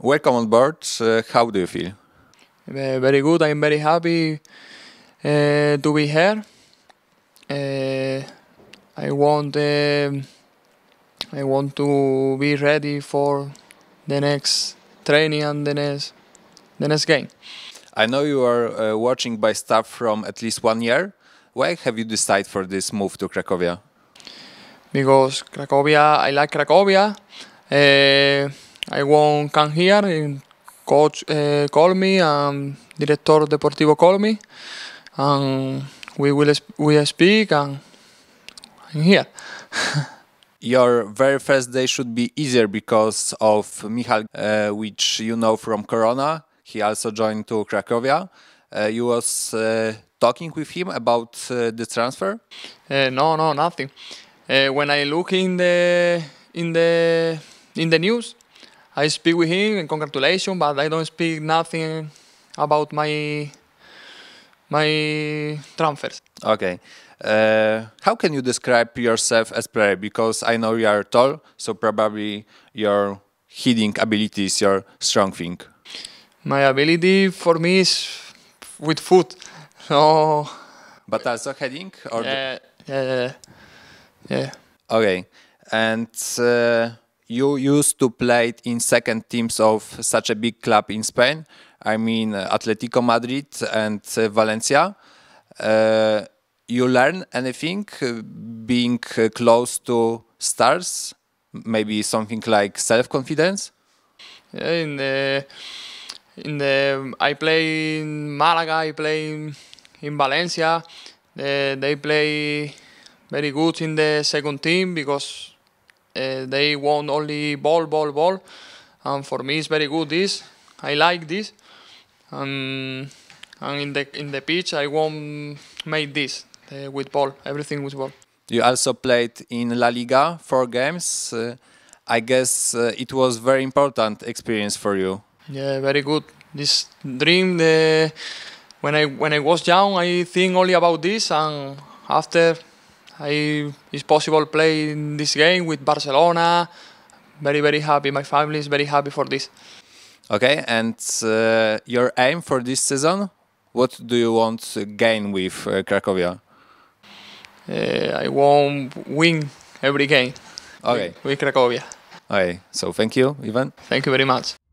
Welcome on board. How do you feel? Very good. I'm very happy to be here. I want to be ready for the next training and the next game. I know you are watching by staff from at least 1 year. Why have you decided for this move to Cracovia? Because Cracovia, I like Cracovia. I won't come here. And coach called me and director deportivo called me, and we speak and I'm here. Your very first day should be easier because of Michal, which you know from Corona. He also joined to Cracovia. You was talking with him about the transfer? No, nothing. When I look in the news, I speak with him and congratulations, but I don't speak nothing about my transfers. Okay. How can you describe yourself as player? Because I know you are tall, so probably your hitting ability is your strong thing. My ability for me is with foot. So But also heading? Or yeah. Okay. And you used to play in second teams of such a big club in Spain. I mean Atletico Madrid and Valencia. You learn anything being close to stars? Maybe something like self-confidence? Yeah, I play in Malaga, I play in Valencia. They play very good in the second team because they want only ball. And for me it's very good this. I like this. And in the pitch I won't make this with ball, everything with ball. You also played in La Liga 4 games. I guess it was very important experience for you. Yeah, very good. This dream, when I was young, I think only about this, and after it's possible play in this game with Barcelona. Very happy. My family is very happy for this. Okay, and your aim for this season? What do you want to gain with Cracovia? I want win every game. Okay. With Cracovia. Okay, so thank you, Ivan. Thank you very much.